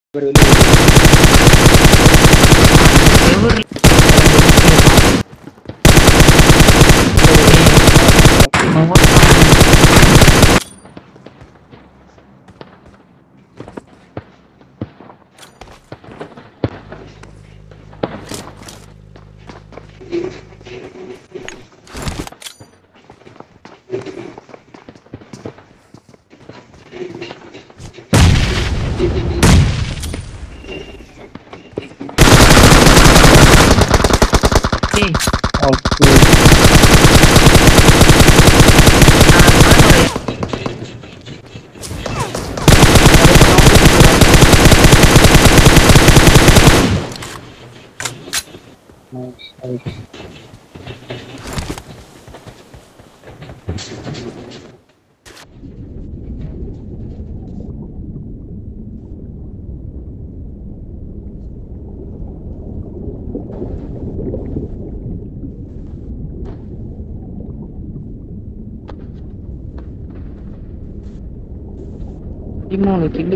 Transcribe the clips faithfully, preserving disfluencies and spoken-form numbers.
மூணு கில்லு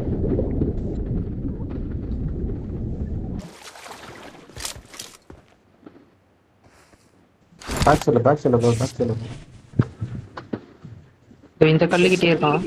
பேக் சொல்ல பேக் சொல்ல ப்ரோ பேக் சொல்ல இந்த கல்லுக்கிட்டே இருக்கான்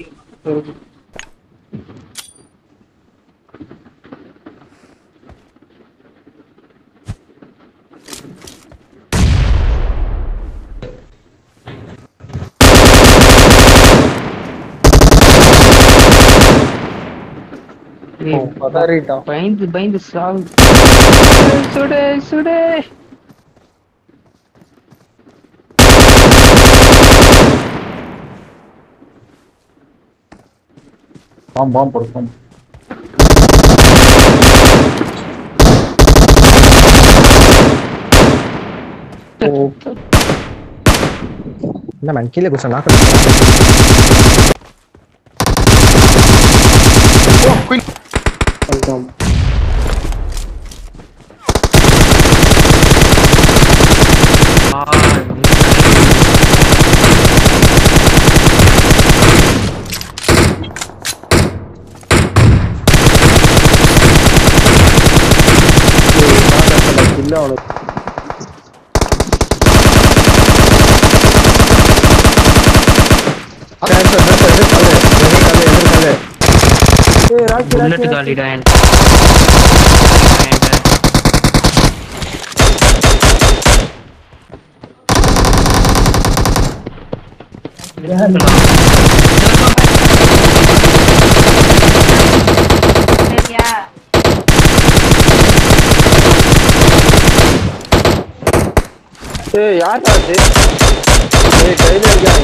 பயந்து பயந்து சாவு சுடு சுடு பாம் பாம் போடு பாம் என்ன மேன் கீழே குச்சா நாக்க ஓ குயின் வெல்கம் இல்ல அவனுக்கு बुलेट गाड़ी डायन ए यार था ये कहीं ले गया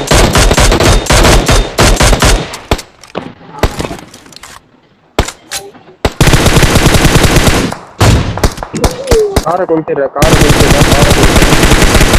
कार कौन सी रहा कार कौन सी रहा कार